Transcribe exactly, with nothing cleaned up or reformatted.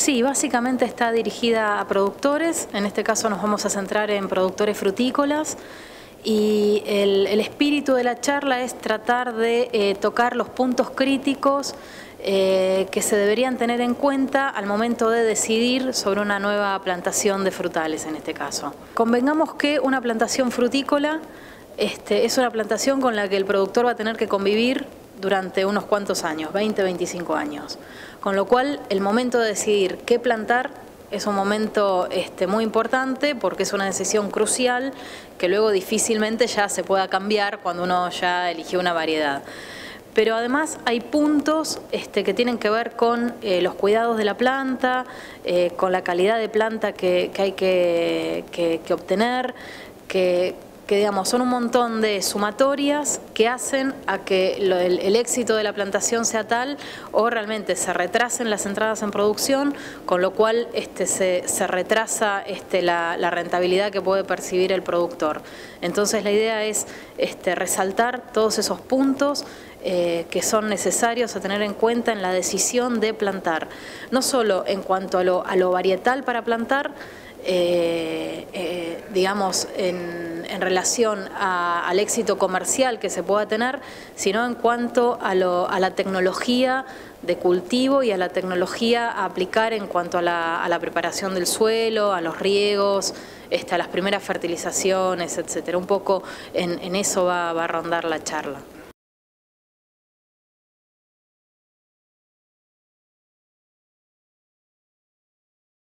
Sí, básicamente está dirigida a productores, en este caso nos vamos a centrar en productores frutícolas y el, el espíritu de la charla es tratar de eh, tocar los puntos críticos eh, que se deberían tener en cuenta al momento de decidir sobre una nueva plantación de frutales en este caso. Convengamos que una plantación frutícola este, es una plantación con la que el productor va a tener que convivir durante unos cuantos años, veinte, veinticinco años. Con lo cual, el momento de decidir qué plantar es un momento este, muy importante porque es una decisión crucial que luego difícilmente ya se pueda cambiar cuando uno ya eligió una variedad. Pero además hay puntos este, que tienen que ver con eh, los cuidados de la planta, eh, con la calidad de planta que, que hay que, que, que obtener, que... que digamos, son un montón de sumatorias que hacen a que lo, el, el éxito de la plantación sea tal o realmente se retrasen las entradas en producción, con lo cual este, se, se retrasa este, la, la rentabilidad que puede percibir el productor. Entonces la idea es este, resaltar todos esos puntos eh, que son necesarios a tener en cuenta en la decisión de plantar, no solo en cuanto a lo, a lo varietal para plantar, Eh, eh, digamos, en, en relación a, al éxito comercial que se pueda tener, sino en cuanto a, lo, a la tecnología de cultivo y a la tecnología a aplicar en cuanto a la, a la preparación del suelo, a los riegos, este, a las primeras fertilizaciones, etcétera. Un poco en, en eso va, va a rondar la charla.